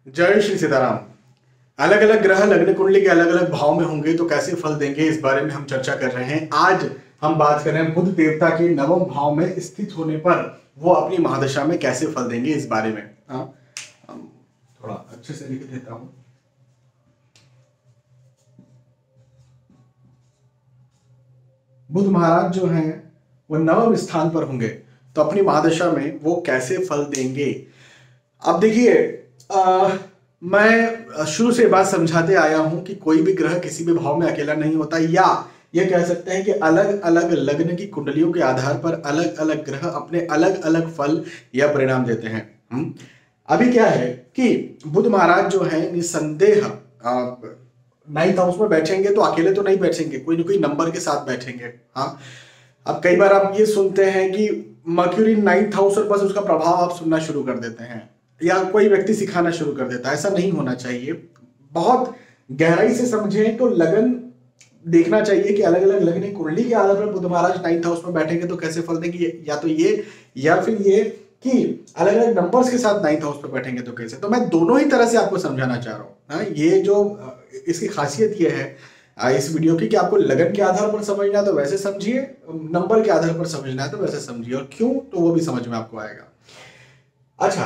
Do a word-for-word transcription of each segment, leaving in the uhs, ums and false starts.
जय श्री सीताराम। अलग अलग ग्रह लग्न कुंडली के अलग अलग भाव में होंगे तो कैसे फल देंगे, इस बारे में हम चर्चा कर रहे हैं। आज हम बात कर रहे हैं बुध देवता के नवम भाव में स्थित होने पर वो अपनी महादशा में कैसे फल देंगे, इस बारे में। हाँ, थोड़ा अच्छे से लिख देता हूं। बुध महाराज जो हैं वो नवम स्थान पर होंगे तो अपनी महादशा में वो कैसे फल देंगे। अब देखिए, मैं शुरू से बात समझाते आया हूं कि कोई भी ग्रह किसी भी भाव में अकेला नहीं होता, या ये कह सकते हैं कि अलग अलग लग्न की कुंडलियों के आधार पर अलग अलग ग्रह अपने अलग अलग फल या परिणाम देते हैं। हुँ? अभी क्या है कि बुध महाराज जो है निसंदेह नाइन्थ हाउस में बैठेंगे तो अकेले तो नहीं बैठेंगे, कोई ना कोई नंबर के साथ बैठेंगे। हाँ, अब कई बार आप ये सुनते हैं कि मर्क्यूरी नाइन्थ हाउस और बस उसका प्रभाव आप सुनना शुरू कर देते हैं, या कोई व्यक्ति सिखाना शुरू कर देता है। ऐसा नहीं होना चाहिए। बहुत गहराई से समझें तो लगन देखना चाहिए कि अलग अलग लगन कुंडली के आधार पर बुध महाराज नाइन्थ हाउस में बैठेंगे तो कैसे फल देंगे, या तो ये या फिर ये कि अलग अलग नंबर्स के साथ नाइन्थ हाउस पर बैठेंगे तो कैसे। तो मैं दोनों ही तरह से आपको समझाना चाह रहा हूँ। हाँ, ये जो इसकी खासियत ये है इस वीडियो की कि आपको लगन के आधार पर समझना है तो वैसे समझिए, नंबर के आधार पर समझना है तो वैसे समझिए, और क्यों तो वो भी समझ में आपको आएगा। अच्छा,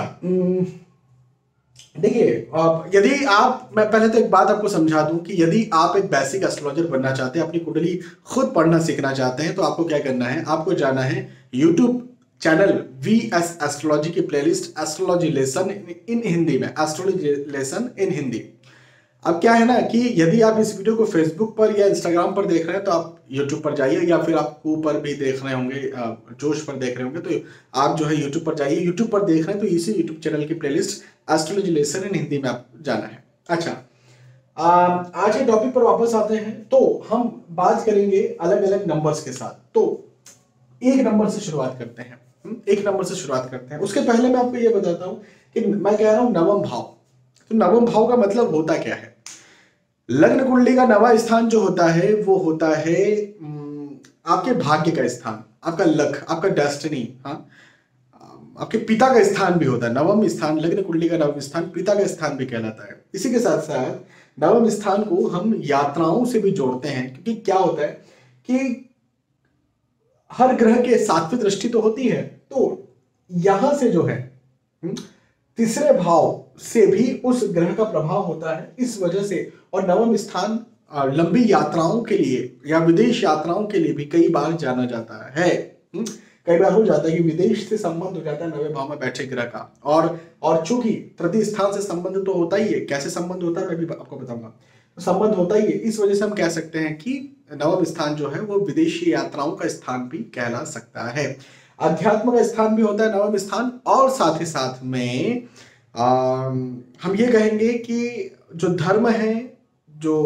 देखिए, यदि आप, मैं पहले तो एक बात आपको समझा दूं कि यदि आप एक बेसिक एस्ट्रोलॉजर बनना चाहते हैं, अपनी कुंडली खुद पढ़ना सीखना चाहते हैं, तो आपको क्या करना है, आपको जाना है YouTube channel V S astrology की playlist astrology lesson in Hindi में, एस्ट्रोलॉजी लेसन इन हिंदी। अब क्या है ना कि यदि आप इस वीडियो को फेसबुक पर या इंस्टाग्राम पर देख रहे हैं तो आप यूट्यूब पर जाइए, या फिर आप कू पर भी देख रहे होंगे, जोश पर देख रहे होंगे तो आप जो है यूट्यूब पर जाइए। यूट्यूब पर देख रहे हैं तो इसी यूट्यूब चैनल की playlist astrology lesson in Hindi में आप जाना है। अच्छा, आ, आज के टॉपिक पर वापस आते हैं। तो हम बात करेंगे अलग अलग नंबर्स के साथ। तो एक नंबर से शुरुआत करते हैं, एक नंबर से शुरुआत करते हैं। उसके पहले मैं आपको यह बताता हूं कि मैं कह रहा हूं नवम भाव। तो नवम भाव का मतलब होता क्या है? लग्न कुंडली का नवा स्थान जो होता है वो होता है आपके भाग्य का स्थान, आपका लक, आपका डेस्टिनी। हाँ, आपके पिता का स्थान भी होता है। नवम स्थान, लग्न कुंडली का नवम स्थान पिता का स्थान भी कहलाता है। इसी के साथ साथ नवम स्थान को हम यात्राओं से भी जोड़ते हैं, क्योंकि क्या होता है कि हर ग्रह के सातवीं दृष्टि तो होती है, तो यहां से जो है तीसरे भाव से भी उस ग्रह का प्रभाव होता है, इस वजह से। और नवम स्थान लंबी यात्राओं के लिए या विदेश यात्राओं के लिए भी कई बार जाना जाता है। कई बार हो जाता है कि विदेश से संबंध हो जाता है नवे भाव में बैठे ग्रह का। और और चूंकि तृतीय स्थान से संबंध तो होता ही है, कैसे संबंध होता है मैं भी आपको बताऊंगा। तो संबंध होता ही है, इस वजह से हम कह सकते हैं कि नवम स्थान जो है वो विदेशी यात्राओं का स्थान भी कहला सकता है। अध्यात्म का स्थान भी होता है नवम स्थान, और साथ ही साथ में आ, हम ये कहेंगे कि जो धर्म है, जो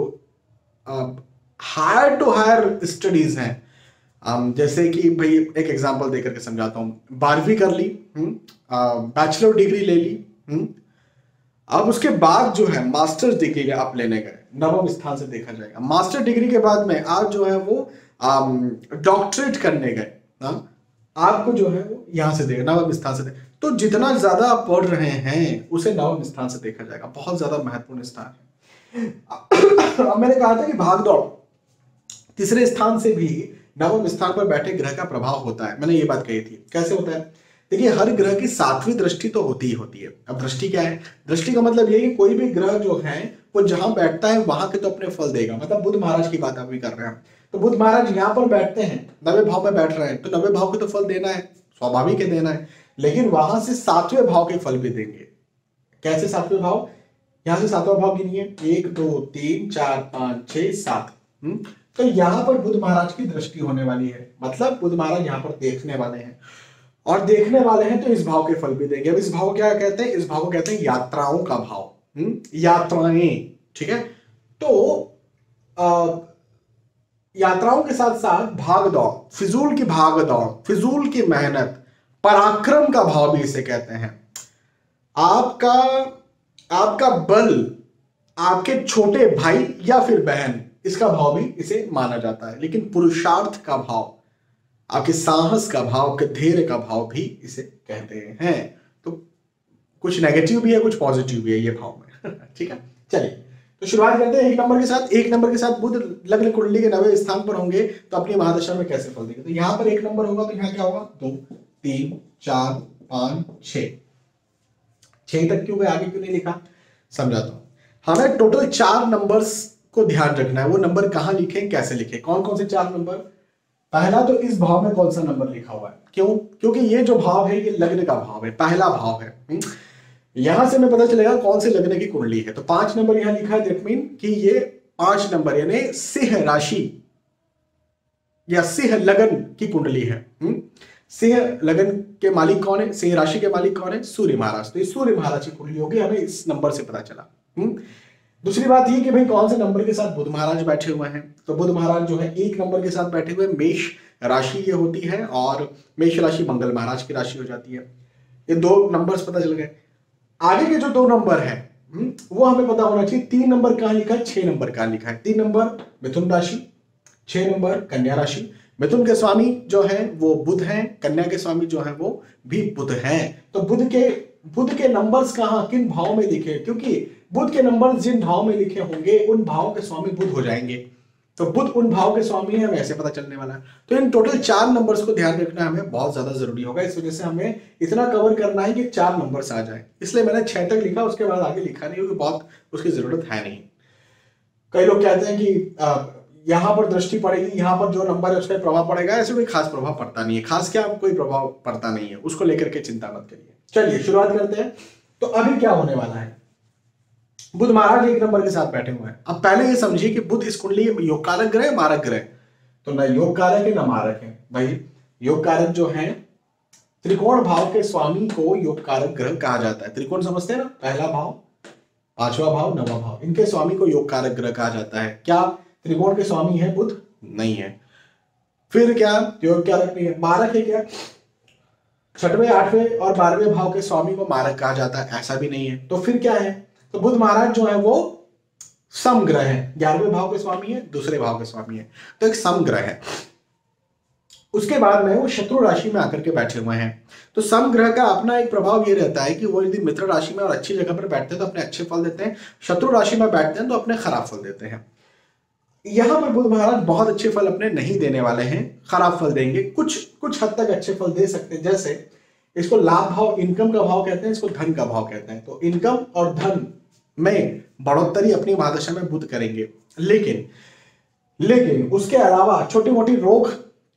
हायर टू हायर स्टडीज हैं, um, जैसे कि भाई एक एग्जांपल देकर के समझाता हूं। बारहवीं कर ली, बैचलर डिग्री ले ली, हुँ? अब उसके बाद जो है मास्टर्स डिग्री आप लेने गए, नवम स्थान से देखा जाएगा। मास्टर डिग्री के बाद में आप जो है वो डॉक्टरेट um, करने गए, आपको जो है वो यहां से देखा, नवम स्थान से देखा। तो जितना ज्यादा आप पढ़ रहे हैं उसे नवम स्थान से देखा जाएगा, बहुत ज्यादा महत्वपूर्ण स्थान है। अब मैंने कहा था कि भागदौड़, तीसरे स्थान से भी नवम स्थान पर बैठे ग्रह का प्रभाव होता है। मैंने ये बात कही थी। कैसे होता है? देखिए, हर ग्रह की सातवीं दृष्टि तो होती ही होती है। अब दृष्टि क्या है? दृष्टि का मतलब ये कि कोई भी ग्रह जो है वो जहां बैठता है वहां के तो अपने फल देगा। मतलब बुध महाराज की बात अभी कर रहे हैं, तो बुध महाराज यहाँ पर बैठते हैं, नवे भाव में बैठ रहे हैं, तो नवे भाव के तो फल देना है, स्वाभाविक है देना है, लेकिन वहां से सातवें भाव के फल भी देंगे। कैसे सातवें भाव? यहां से सातवां भाव गिनिए, एक दो तीन चार पांच छह सात। तो यहां पर बुध महाराज की दृष्टि होने वाली है, मतलब बुध महाराज यहां पर देखने वाले हैं, और देखने वाले हैं तो इस भाव के फल भी देंगे। अब इस भाव को क्या कहते हैं? इस भाव को कहते हैं यात्राओं का भाव, यात्राएं। ठीक है, तो आ, यात्राओं के साथ साथ भाग दौड़, फिजूल की भाग दौड़, फिजूल की मेहनत, पराक्रम का भाव भी इसे कहते हैं। आपका आपका बल, आपके छोटे भाई या फिर बहन, इसका भाव भी इसे माना जाता है। लेकिन पुरुषार्थ का भाव, आपके साहस का भाव, आपके धैर्य का भाव भी इसे कहते हैं। तो कुछ नेगेटिव भी है, कुछ पॉजिटिव भी है ये भाव में। ठीक है, चलिए तो शुरुआत करते हैं एक नंबर के साथ। एक नंबर के साथ बुध लग्न कुंडली के नवे स्थान पर होंगे तो अपनी महादशा में कैसे फल देंगे। तो यहाँ पर एक नंबर होगा तो यहाँ क्या होगा, दो तीन चार पांच छह, छह तक क्यों गए, आगे क्यों नहीं लिखा, समझाता हूं। हमें टोटल चार नंबर्स को ध्यान रखना है। वो नंबर कहां लिखे, कैसे लिखे, कौन कौन से चार नंबर। पहला तो इस भाव में कौन सा नंबर लिखा हुआ है, क्यों, क्योंकि ये जो भाव है ये लग्न का भाव है, पहला भाव है। यहां से हमें पता चलेगा कौन से लग्न की कुंडली है। तो पांच नंबर यहां लिखा है, दैट मीन कि ये पांच नंबर यानी सिंह राशि या सिंह लगन की कुंडली है। सिंह लगन के मालिक कौन है, सिंह राशि के मालिक कौन है, सूर्य महाराज। तो ये सूर्य महाराज की कुंडली होगी, हमें इस नंबर से पता चला। दूसरी बात ये कि भाई कौन से नंबर के साथ बुध महाराज बैठे हुए हैं। तो बुध महाराज जो है एक नंबर के साथ बैठे हुए, मेष राशि ये होती है और मेष राशि मंगल महाराज की राशि हो जाती है। ये दो नंबर्स पता चल गए। आगे के जो दो नंबर है वो हमें पता होना चाहिए। तीन नंबर कहां लिखा है, छह नंबर कहां लिखा है। तीन नंबर मिथुन राशि, छह नंबर कन्या राशि। मिथुन के स्वामी जो है वो बुध हैं, कन्या के स्वामी जो है वो भी बुध हैं। तो बुध के बुध के नंबर्स कहां, किन भाव में लिखे, क्योंकि बुध के नंबर्स जिन भाव में लिखे होंगे उन भाव के स्वामी बुध हो जाएंगे। तो बुध उन भाव के स्वामी है, हमें ऐसे पता चलने वाला है। तो इन टोटल चार नंबर्स को ध्यान रखना हमें बहुत ज्यादा जरूरी होगा। इस वजह से हमें इतना कवर करना है कि चार नंबर्स आ जाए, इसलिए मैंने छह तक लिखा, उसके बाद आगे लिखा नहीं, क्योंकि बहुत उसकी जरूरत है नहीं। कई लोग कहते हैं कि आ, यहां पर दृष्टि पड़ेगी, यहां पर जो नंबर है उस पर प्रभाव पड़ेगा, ऐसे कोई खास प्रभाव पड़ता नहीं है। खास क्या, कोई प्रभाव पड़ता नहीं है, उसको लेकर के चिंता मत करिए। चलिए शुरुआत करते हैं। तो अभी क्या होने वाला है, बुध महाराज एक नंबर के साथ बैठे हुए हैं। अब पहले ये समझिए कि बुध इस कुंडली योग कारक ग्रह, मारक ग्रह, तो ना योग कारक है ना मारक है। भाई योग कारक जो है, त्रिकोण भाव के स्वामी को योग कारक ग्रह कहा जाता है। त्रिकोण समझते हैं ना, पहला भाव, पांचवा भाव, नवा भाव, इनके स्वामी को योग कारक ग्रह कहा जाता है। क्या त्रिकोण के स्वामी है बुध? नहीं है। फिर क्या योग कारक नहीं है, मारक है क्या? छठवें, आठवें और बारहवें भाव के स्वामी को मारक कहा जाता है, ऐसा भी नहीं है। तो फिर क्या है, तो बुध महाराज जो है वो समग्रह है, ग्यारहवें भाव के स्वामी है, दूसरे भाव के स्वामी है, तो एक समग्रह है। उसके बाद में वो शत्रु राशि में आकर के बैठे हुए हैं। तो समग्रह का अपना एक प्रभाव ये रहता है कि वो यदि मित्र राशि में और अच्छी जगह पर बैठते हैं तो अपने अच्छे फल देते हैं, शत्रु राशि में बैठते हैं तो अपने खराब फल देते हैं। यहां पर बुध महाराज बहुत अच्छे फल अपने नहीं देने वाले हैं, खराब फल देंगे। कुछ कुछ हद तक अच्छे फल दे सकते हैं, जैसे इसको लाभ भाव, इनकम का भाव कहते हैं, इसको धन का भाव कहते हैं। तो इनकम और धन में बढ़ोतरी अपनी महादशा में बुध करेंगे, लेकिन लेकिन उसके अलावा छोटी मोटी रोग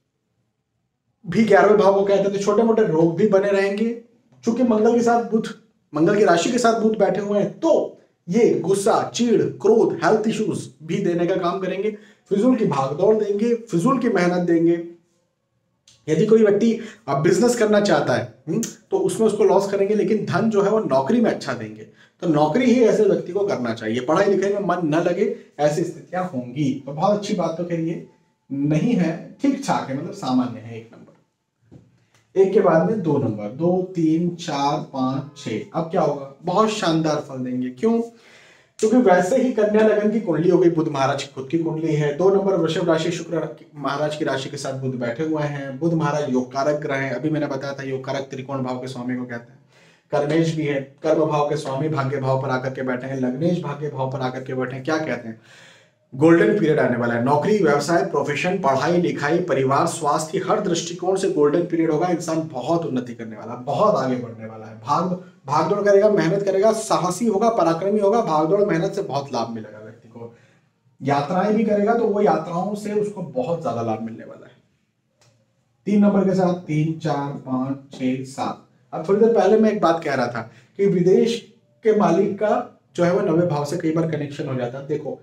भी ग्यारहवें भाव को कहते हैं, तो छोटे मोटे रोग भी बने रहेंगे। चूंकि मंगल के साथ बुध, मंगल की राशि के साथ बुध बैठे हुए हैं, तो ये गुस्सा, चिड़, क्रोध, हेल्थ इश्यूज भी देने का काम करेंगे। फिजूल की भागदौड़ देंगे, फिजूल की मेहनत देंगे। यदि कोई व्यक्ति बिजनेस करना चाहता है तो उसमें उसको लॉस करेंगे, लेकिन धन जो है वो नौकरी में अच्छा देंगे। तो नौकरी ही ऐसे व्यक्ति को करना चाहिए। पढ़ाई लिखाई में मन न लगे, ऐसी स्थितियां होंगी। तो बहुत अच्छी बात तो करिए नहीं है, ठीक ठाक है, मतलब सामान्य है। एक नंबर, एक के बाद में दो नंबर, दो, तीन, चार, पांच, छह। अब क्या होगा, बहुत शानदार फल देंगे। क्यों? क्योंकि वैसे ही कन्या लगन की कुंडली हो गई, बुध महाराज की खुद की कुंडली है। दो नंबर वृषभ राशि, शुक्र महाराज की राशि के साथ बुध बैठे हुए हैं। बुध महाराज योग कारक ग्रह है, अभी मैंने बताया था योग कारक त्रिकोण भाव के स्वामी को कहते हैं। कर्मेश भी है, कर्म भाव के स्वामी भाग्य भाव पर आकर के बैठे हैं। लग्नेश भाग्य भाव पर आकर के बैठे हैं। क्या कहते हैं, गोल्डन पीरियड आने वाला है। नौकरी, व्यवसाय, प्रोफेशन, पढ़ाई लिखाई, परिवार, स्वास्थ्य, हर दृष्टिकोण से गोल्डन पीरियड होगा। इंसान बहुत उन्नति करने वाला है, बहुत आगे बढ़ने वाला है। भाग भागदौड़ करेगा, मेहनत करेगा, साहसी होगा, पराक्रमी होगा। भागदौड़ मेहनत से बहुत लाभ मिलेगा व्यक्ति को। यात्राएं भी करेगा तो वो यात्राओं से उसको बहुत ज्यादा लाभ मिलने वाला है। तीन नंबर के साथ तीन, चार, पांच, छह, सात। अब थोड़ी देर पहले मैं एक बात कह रहा था कि विदेश के मालिक का जो है वो नवे भाव से कई बार कनेक्शन हो जाता है। देखो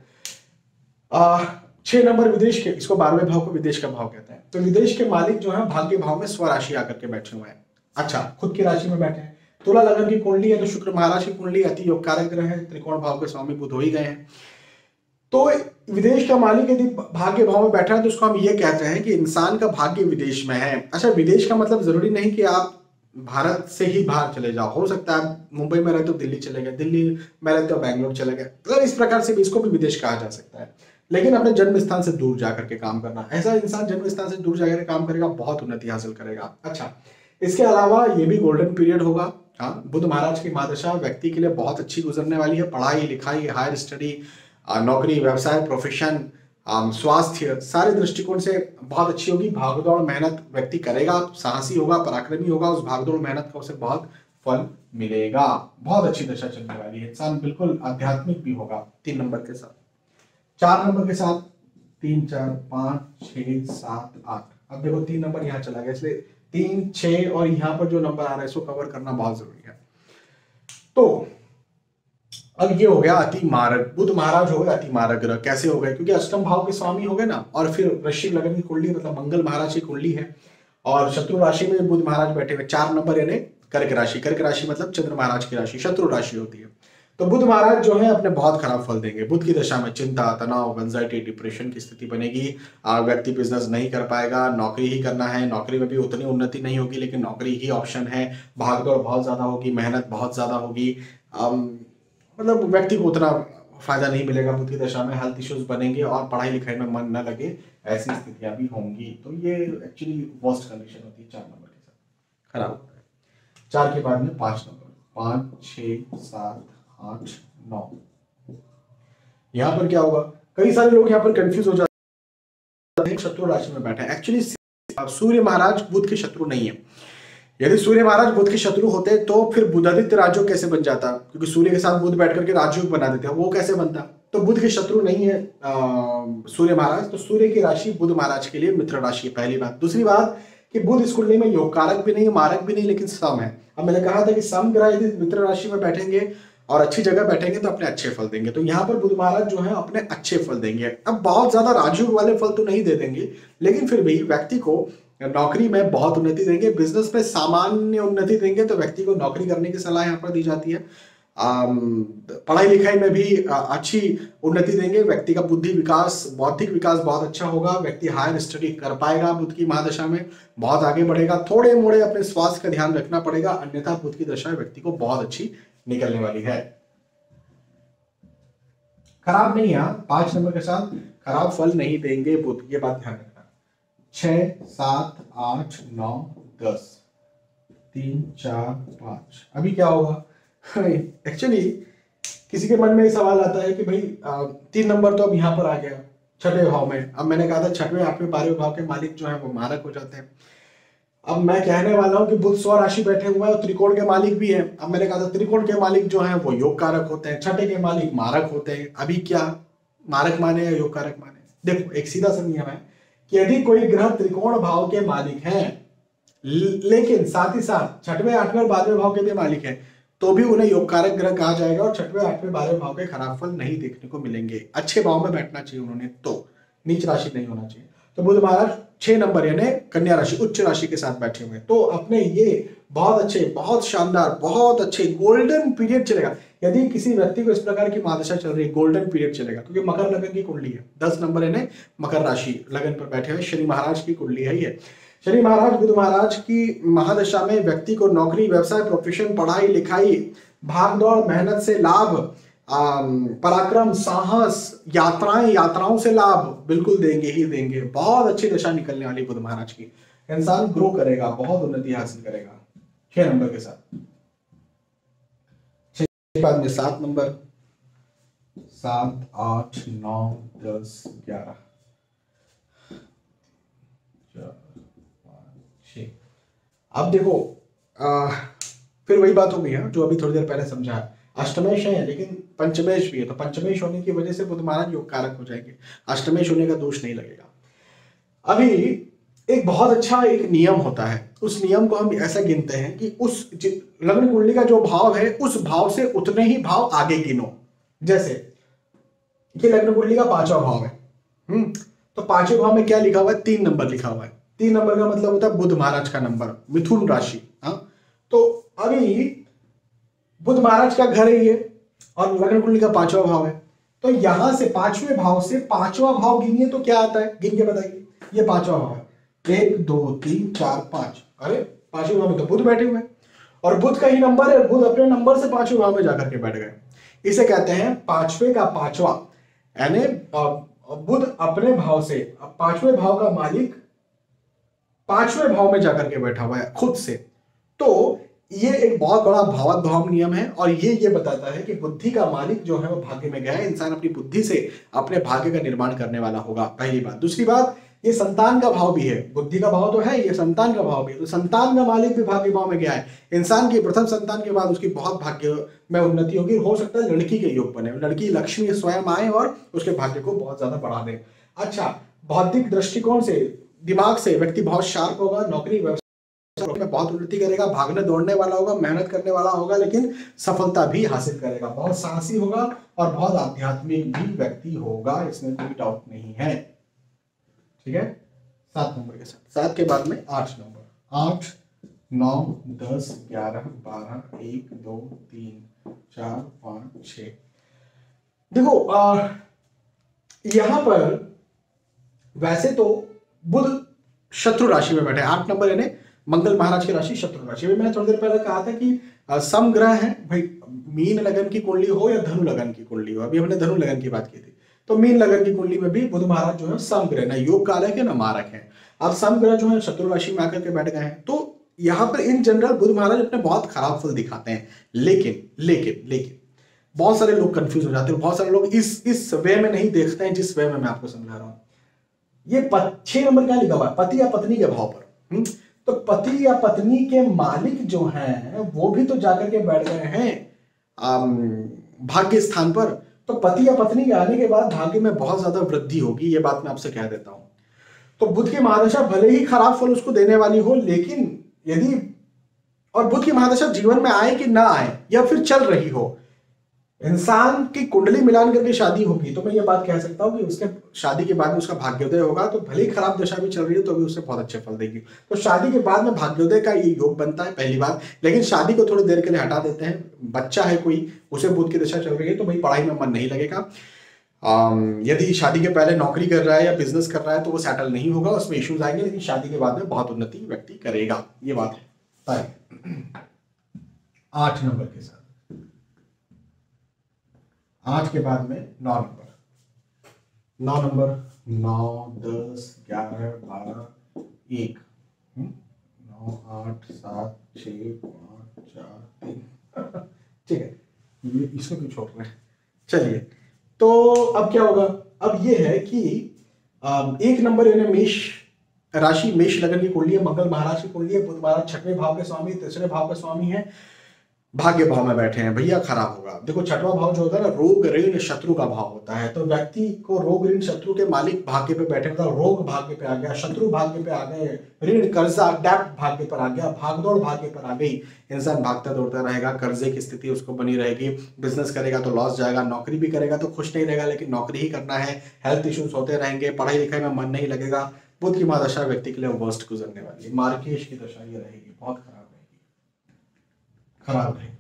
आ, छह नंबर विदेश के, इसको बारहवें भाव को विदेश का भाव कहते हैं। तो विदेश के मालिक जो है भाग्य भाव में स्वराशि आकर के बैठे हुए हैं। अच्छा, खुद की राशि में बैठे हैं। तुला लगन की कुंडली है, तो शुक्र महाराज की कुंडली अति योग कारक ग्रह है, त्रिकोण भाव के स्वामी बुध हो ही गए हैं। तो विदेश का मालिक यदि भाग्य भाव में बैठा है तो उसको हम ये कहते हैं कि इंसान का भाग्य विदेश में है। अच्छा, विदेश का मतलब जरूरी नहीं कि आप भारत से ही बाहर चले जाओ, हो सकता है मुंबई में रहते हो दिल्ली चले गए, दिल्ली में रहते हो बैंगलोर चले गए, तो इस प्रकार से भी इसको भी विदेश कहा जा सकता है। लेकिन अपने जन्म स्थान से दूर जाकर के काम करना, ऐसा इंसान जन्म स्थान से दूर जाकर के काम करेगा, बहुत उन्नति हासिल करेगा। अच्छा, इसके अलावा ये भी गोल्डन पीरियड होगा, हाँ, बुध महाराज की महादशा व्यक्ति के लिए बहुत अच्छी गुजरने वाली है। पढ़ाई लिखाई, हायर स्टडी, नौकरी, व्यवसाय, प्रोफेशन, स्वास्थ्य, सारे दृष्टिकोण से बहुत अच्छी होगी। भागदौड़ मेहनत व्यक्ति करेगा, साहसी होगा, पराक्रमी होगा, उस भागदौड़ मेहनत का उसे बहुत फल मिलेगा। बहुत अच्छी दशा चलने वाली है। इंसान बिल्कुल आध्यात्मिक भी होगा तीन नंबर के साथ। चार नंबर के साथ तीन, चार, पांच, छह, सात, आठ। अब देखो तीन नंबर यहाँ चला गया, इसलिए तीन, छह और यहाँ पर जो नंबर आ रहा है इसको कवर करना बहुत जरूरी है। तो अब ये हो गया अति मारक, बुध महाराज हो गए अति मारक ग्रह। कैसे हो गए? क्योंकि अष्टम भाव के स्वामी हो गए ना, और फिर वृश्चिक लग्न की कुंडली मतलब मंगल महाराज की कुंडली है, और शत्रु राशि में बुध महाराज बैठे हुए। चार नंबर यानी कर्क राशि। कर्क राशि मतलब चंद्र महाराज की राशि, शत्रु राशि होती है। तो बुध महाराज जो है अपने बहुत खराब फल देंगे। बुध की दशा में चिंता, तनाव, एंजाइटी, डिप्रेशन की स्थिति बनेगी। व्यक्ति बिजनेस नहीं कर पाएगा, नौकरी ही करना है, नौकरी में भी उतनी उन्नति नहीं होगी, लेकिन नौकरी ही ऑप्शन है। भागदौड़ बहुत ज्यादा होगी, मेहनत बहुत ज्यादा होगी, मतलब व्यक्ति को उतना फायदा नहीं मिलेगा बुध की दशा में। हेल्थ इश्यूज बनेंगे और पढ़ाई लिखाई में मन न लगे, ऐसी स्थितियां भी होंगी। तो ये एक्चुअली वर्स्ट कंडीशन होती है चार नंबर के साथ, खराब होता है। चार के बाद में पांच नंबर, पांच, छह, सात, आठ, नौ। यहां पर क्या होगा? कई सारे लोग यहां पर कंफ्यूज हो जाते हैं, शत्रु राशि में बैठे हैं। एक्चुअली सूर्य महाराज बुध के शत्रु नहीं है। यदि सूर्य महाराज बुध के शत्रु होते तो फिर बुधादित्य राजयोग कैसे बन जाता? क्योंकि सूर्य के साथ बुध बैठ करके राजयोग बना देते हैं, वो कैसे बनता? तो बुध के शत्रु नहीं है सूर्य महाराज, तो सूर्य की राशि बुध महाराज के लिए मित्र राशि है, पहली बात। दूसरी बात कि बुध इस कुंडली में योग कारक भी नहीं है, मारक भी नहीं, लेकिन सम है। अब मैंने कहा था कि सम ग्रह यदि मित्र राशि में बैठेंगे और अच्छी जगह बैठेंगे तो अपने अच्छे फल देंगे। तो यहाँ पर बुध महाराज जो है अपने अच्छे फल देंगे। अब बहुत ज्यादा राजयोग वाले फल तो नहीं दे देंगे, लेकिन फिर भी व्यक्ति को नौकरी में बहुत उन्नति देंगे, बिजनेस में सामान्य उन्नति देंगे। तो व्यक्ति को नौकरी करने की सलाह यहाँ पर दी जाती है। पढ़ाई लिखाई में भी अच्छी उन्नति देंगे। व्यक्ति का बुद्धि विकास, बौद्धिक विकास बहुत अच्छा होगा। व्यक्ति हायर स्टडी कर पाएगा, बुध की महादशा में बहुत आगे बढ़ेगा। थोड़े मोड़े अपने स्वास्थ्य का ध्यान रखना पड़ेगा, अन्यथा बुध की दशा व्यक्ति को बहुत अच्छी निकलने वाली है। खराब नहीं है, पांच नंबर के साथ खराब फल नहीं देंगे बुध, ये बात ध्यान रखना। छह, सात, आठ, नौ, दस, तीन, चार, पांच। अभी क्या होगा? एक्चुअली किसी के मन में सवाल आता है कि भाई तीन नंबर तो अब यहाँ पर आ गया छठे भाव में। अब मैंने कहा था छठवें, आठवें, बारहवें भाव के मालिक जो है वो मारक हो जाते हैं। अब मैं कहने वाला हूं कि बुध स्व राशि बैठे हुए हैं और त्रिकोण के मालिक भी हैं। अब मैंने कहा था त्रिकोण के मालिक जो हैं वो योग कारक होते हैं, छठे के मालिक मारक होते हैं। अभी क्या मारक माने या योग कारक माने? देखो एक सीधा सा नियम है कि यदि कोई ग्रह त्रिकोण भाव के मालिक हैं लेकिन साथ ही साथ छठवें, आठवें और बारहवें भाव के भी मालिक हैं, तो भी उन्हें योग कारक ग्रह कहा जाएगा और छठवें, आठवें, बारहवें भाव के खराब फल नहीं देखने को मिलेंगे। अच्छे भाव में बैठना चाहिए उन्होंने, तो नीच राशि नहीं होना चाहिए। तो बुध महाराज छह नंबर यानी कन्या राशि, उच्च राशि के साथ बैठे हुए हैं, तो अपने ये बहुत अच्छे, बहुत शानदार, बहुत अच्छे गोल्डन पीरियड चलेगा। यदि किसी व्यक्ति को इस प्रकार की महादशा चल रही है, गोल्डन पीरियड चलेगा, क्योंकि मकर लगन की कुंडली है। दस नंबर यानी मकर राशि लगन पर बैठे हुए शनि महाराज की कुंडली है ये। शनि महाराज, बुध महाराज की महादशा में व्यक्ति को नौकरी, व्यवसाय, प्रोफेशन, पढ़ाई लिखाई, भागदौड़ मेहनत से लाभ, पराक्रम, साहस, यात्राएं, यात्राओं से लाभ बिल्कुल देंगे ही देंगे। बहुत अच्छी दशा निकलने वाली बुध महाराज की। इंसान ग्रो करेगा, बहुत उन्नति हासिल करेगा छह नंबर के साथ। छह के बाद में सात नंबर, सात, आठ, नौ, दस, ग्यारह, अब देखो आ, फिर वही बात हो गई है जो अभी थोड़ी देर पहले समझा। अष्टमेश है लेकिन पंचमेश भी है, तो पंचमेश होने की वजह से बुध महाराज योग कारक हो जाएंगे। अष्टमेश होने का दोष नहीं लगेगा। अभी एक बहुत अच्छा एक नियम होता है, उस नियम को हम ऐसा गिनते हैं कि उस लग्न कुंडली का जो भाव है उस भाव से उतने ही भाव आगे गिनो। जैसे ये लग्न कुंडली का पांचवा भाव है, हम्म तो पांचवें भाव में क्या लिखा हुआ है? तीन नंबर लिखा हुआ है। तीन नंबर का मतलब होता है बुध महाराज का नंबर, मिथुन राशि। हाँ, तो अभी बुध महाराज का घर है ये और लग्न कुंडली का पांचवा भाव है, तो यहां से पांचवें भाव से पांचवा भाव गिनिए तो क्या आता है, गिन के बताइए। ये पांचवा भाव है, एक, दो, तीन, चार, पांच। अरे पांचवें भाव में तो बुध बैठे हुए हैं और बुध का ही नंबर है, बुध अपने नंबर से पांचवें भाव में जाकर के बैठ गए। इसे कहते हैं पांचवें का पांचवा, यानी बुध अपने भाव से, पांचवें भाव का मालिक पांचवें भाव में जाकर के बैठा हुआ है खुद से। तो ये एक बहुत बड़ा भावात्भव नियम है और ये ये बताता है कि बुद्धि का मालिक जो है वो भाग्य में गया है। इंसान अपनी बुद्धि से अपने भाग्य का निर्माण करने वाला होगा, पहली बात। दूसरी बात, ये संतान का भाव भी है, बुद्धि का भाव तो है, ये संतान का भाव भी है, तो संतान का मालिक भी भाग्य भाव में गया है। इंसान की प्रथम संतान के बाद उसकी बहुत भाग्य में उन्नति होगी। हो सकता है लड़की के योग बने, लड़की लक्ष्मी स्वयं आए और उसके भाग्य को बहुत ज्यादा बढ़ा दे। अच्छा, बौद्धिक दृष्टिकोण से, दिमाग से व्यक्ति बहुत शार्प होगा, नौकरी में बहुत उन्नति करेगा, भागने दौड़ने वाला होगा, मेहनत करने वाला होगा, लेकिन सफलता भी हासिल करेगा, बहुत साहसी होगा और बहुत आध्यात्मिक भी व्यक्ति होगा, इसमें कोई डाउट नहीं है। ठीक है, सात नंबर के साथ, सात के बाद में आठ नंबर, आठ, नौ, दस, ग्यारह, बारह, एक, दो, तीन, चार, पांच, छ। देखो आ, यहां पर वैसे तो बुध शत्रु राशि में बैठे, आठ नंबर यानी मंगल महाराज की राशि शत्रु राशि में। मैंने थोड़ी देर पहले कहा था कि सम ग्रह है भाई, मीन लगन की कुंडली हो या धनु लगन की कुंडली हो, अभी हमने धनु लगन की बात की थी, तो मीन लगन की कुंडली में भी बुध महाराज जो है सम ग्रह, ना योग कारक है ना मारक है। अब सम ग्रह जो है शत्रु राशि में आकर के बैठ गए हैं, तो यहाँ पर इन जनरल बुध महाराज अपने बहुत खराब फल दिखाते हैं। लेकिन लेकिन लेकिन बहुत सारे लोग कंफ्यूज हो जाते हैं, बहुत सारे लोग इस इस वे में नहीं देखते हैं जिस वे में मैं आपको समझा रहा हूं। ये छह नंबर क्या लिखा हुआ है, पति या पत्नी के भाव पर। हुँ? तो पति या पत्नी के मालिक जो हैं वो भी तो जाकर के बैठ गए हैं भाग्य स्थान पर। तो पति या पत्नी के आने के बाद भाग्य में बहुत ज्यादा वृद्धि होगी, ये बात मैं आपसे कह देता हूं। तो बुध की महादशा भले ही खराब फल उसको देने वाली हो, लेकिन यदि, और बुध की महादशा जीवन में आए कि ना आए या फिर चल रही हो, इंसान की कुंडली मिलान करके शादी होगी, तो मैं ये बात कह सकता हूं कि उसके शादी के बाद में उसका भाग्योदय होगा, तो भले ही खराब दशा भी चल रही है तो भी उससे बहुत अच्छे फल देगी। तो शादी के बाद में भाग्योदय का ये योग बनता है, पहली बात। लेकिन शादी को थोड़ी देर के लिए हटा देते हैं, बच्चा है कोई, उसे बुध की दशा चल रही है तो भाई पढ़ाई में मन नहीं लगेगा। यदि शादी के पहले नौकरी कर रहा है या बिजनेस कर रहा है तो वो सेटल नहीं होगा, उसमें इश्यूज आएंगे, लेकिन शादी के बाद में बहुत उन्नति व्यक्ति करेगा, ये बात है। आठ नंबर के साथ, आठ के बाद में नौ नंबर, नौ नंबर, नौ, दस, ग्यारह, बारह, एक, नौ, आठ, सात, छ, पाँच, चार, तीन। ठीक है, ये इसको क्यों छोड़ रहे हैं। चलिए, तो अब क्या होगा, अब ये है कि एक नंबर यानी मेष राशि, मेष लगन की कुंडली है, मंगल महाराज की कुंडली है, बुध महाराज छठवें भाव के स्वामी, तीसरे भाव के स्वामी है, भाग्य भाव में बैठे हैं, भैया खराब होगा। देखो छठवां भाव जो होता है ना, रोग ऋण शत्रु का भाव होता है, तो व्यक्ति को रोग ऋण शत्रु के मालिक भाग्य पे बैठे, मतलब रोग भाग्य पे आ गया, शत्रु भाग्य पे आ गए, ऋण कर्जा डेप्ट भाग्य पर आ गया, भागदौड़ भाग्य पर आ गई, इंसान भागता दौड़ता रहेगा, कर्जे की स्थिति उसको बनी रहेगी, बिजनेस करेगा तो लॉस जाएगा, नौकरी भी करेगा तो खुश नहीं रहेगा, लेकिन नौकरी ही करना है, हेल्थ इश्यूज होते रहेंगे, पढ़ाई लिखाई में मन नहीं लगेगा। बुध की महादशा व्यक्ति के लिए वर्स्ट गुजरने वाली है, मार्केश की दशा ये रहेगी, बहुत खराब रहेगी, खराब रहेगी।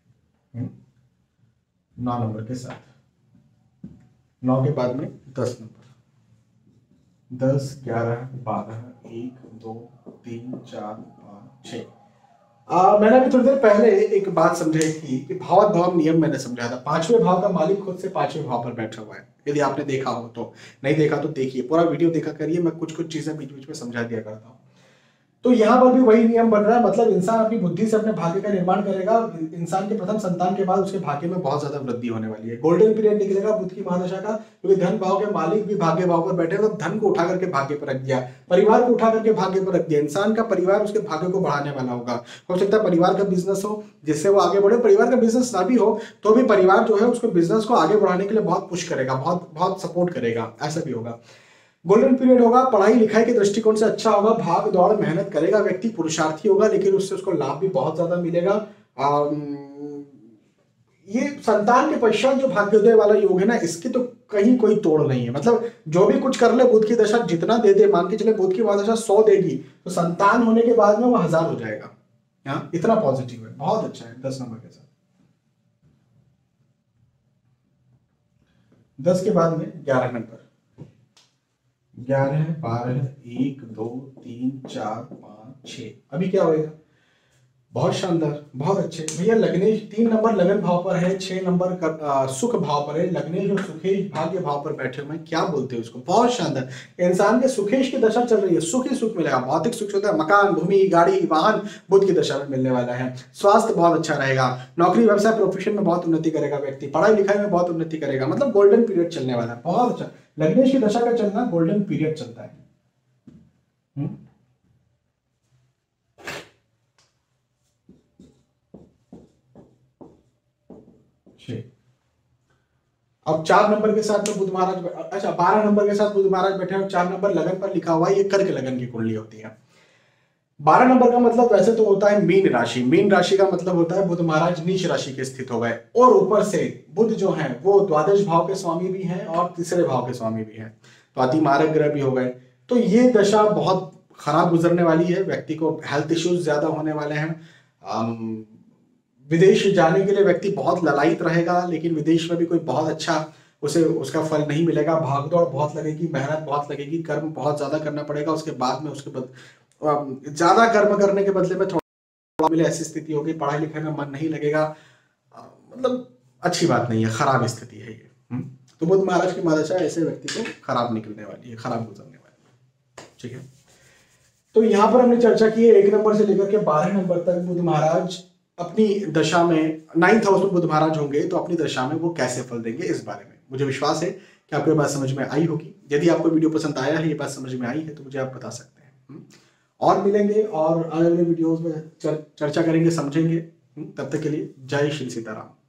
नौ नंबर के साथ, नौ के बाद में दस नंबर, दस, ग्यारह, बारह, एक, दो, तीन, चार, पाँच, छः। मैंने अभी थोड़ी देर पहले एक बात समझाई थी कि भावात्भव नियम मैंने समझाया था, पांचवें भाव का मालिक खुद से पांचवें भाव पर बैठा हुआ है। यदि आपने देखा हो तो, नहीं देखा तो देखिए, पूरा वीडियो देखा करिए, मैं कुछ कुछ चीजें बीच बीच में समझा दिया करता हूँ। तो यहाँ पर भी वही नियम बन रहा है, मतलब इंसान अपनी बुद्धि से अपने भाग्य का निर्माण करेगा, इंसान के प्रथम संतान के बाद उसके भाग्य में बहुत ज्यादा वृद्धि होने वाली है, गोल्डन पीरियड निकलेगा बुध की महादशा का, क्योंकि धन भाव के मालिक भी भाग्य भाव पर बैठे, तो धन को उठा करके भाग्य पर रख दिया, परिवार को उठा करके भाग्य पर रख दिया, इंसान का परिवार उसके भाग्य को बढ़ाने वाला होगा। हो सकता है परिवार का बिजनेस हो जिससे वो आगे बढ़े, परिवार का बिजनेस ना भी हो तो भी परिवार जो है उसको बिजनेस को आगे बढ़ाने के लिए बहुत पुश करेगा, बहुत बहुत सपोर्ट करेगा, ऐसा भी होगा। गोल्डन पीरियड होगा, पढ़ाई लिखाई के दृष्टिकोण से अच्छा होगा, भाग दौड़ मेहनत करेगा व्यक्ति, पुरुषार्थी होगा, लेकिन उससे उसको लाभ भी बहुत ज्यादा मिलेगा। ये संतान के पश्चात जो भाग्योदय वाला योग है ना, इसकी तो कहीं कोई तोड़ नहीं है, मतलब जो भी कुछ कर ले बुध की दशा जितना दे दे, मान के चले बुध की दशा सौ देगी तो संतान होने के बाद में वो हजार हो जाएगा। हाँ, इतना पॉजिटिव है, बहुत अच्छा है। दस नंबर के साथ, दस के बाद में ग्यारह नंबर, ग्यारह, बारह, एक, दो, तीन, चार, पांच, छह। अभी क्या होगा, बहुत शानदार, बहुत अच्छे भैया। लग्नेश तीन नंबर लगन भाव पर है, छह नंबर कर, आ, सुख भाव पर है। लग्नेश और सुखेश भाग्य भाव पर बैठे हुए हैं, क्या बोलते हैं उसको, बहुत शानदार। इंसान के सुखेश की दशा चल रही है, सुख ही सुख मिलेगा, भौतिक सुख होता है, मकान, भूमि, गाड़ी, वाहन बुध की दशा में मिलने वाला है। स्वास्थ्य बहुत अच्छा रहेगा, नौकरी व्यवसाय प्रोफेशन में बहुत उन्नति करेगा व्यक्ति, पढ़ाई लिखाई में बहुत उन्नति करेगा, मतलब गोल्डन पीरियड चलने वाला है, बहुत अच्छा। लग्नेश की दशा का चलना गोल्डन पीरियड चलता है। हुँ? अब चार नंबर के साथ में बुध महाराज, अच्छा बारह नंबर के साथ बुध महाराज बैठे हैं, चार नंबर लगन पर लिखा हुआ है, ये कर्क लगन की कुंडली होती है। बारह नंबर का मतलब वैसे तो होता है मीन राशि, मीन राशि का मतलब होता है बुध महाराज नीच राशि के स्थित हो गए, और ऊपर से बुध जो है वो द्वादश भाव के स्वामी भी हैं और तीसरे भाव के स्वामी भी हैं, तो अति मारक ग्रह भी हो गए। तो ये दशा बहुत खराब गुजरने वाली है, व्यक्ति को हेल्थ इश्यूज ज्यादा होने वाले हैं। विदेश जाने के लिए व्यक्ति बहुत ललायित रहेगा, लेकिन विदेश में भी कोई बहुत अच्छा उसे उसका फल नहीं मिलेगा। भागदौड़ बहुत लगेगी, मेहनत बहुत लगेगी, कर्म बहुत ज्यादा करना पड़ेगा, उसके बाद में उसके बाद ज्यादा कर्म करने के बदले में थोड़ा मिले, ऐसी स्थिति होगी। पढ़ाई लिखाई में मन नहीं लगेगा, मतलब अच्छी बात नहीं है, खराब स्थिति है ये। तो बुध महाराज की महादशा ऐसे व्यक्ति को खराब निकलने वाली है, खराब गुजरने वाली है, ठीक है। तो यहाँ पर हमने चर्चा की है एक नंबर से लेकर के बारह नंबर तक बुध महाराज अपनी दशा में, नाइन्थ हाउस में बुध महाराज होंगे तो अपनी दशा में वो कैसे फल देंगे, इस बारे में मुझे विश्वास है कि आपको ये बात समझ में आई होगी। यदि आपको वीडियो पसंद आया है, ये बात समझ में आई है, तो मुझे आप बता सकते हैं। और मिलेंगे और आने वाले वीडियोस में चर्चा करेंगे, समझेंगे। तब तक के लिए जय श्री सीताराम।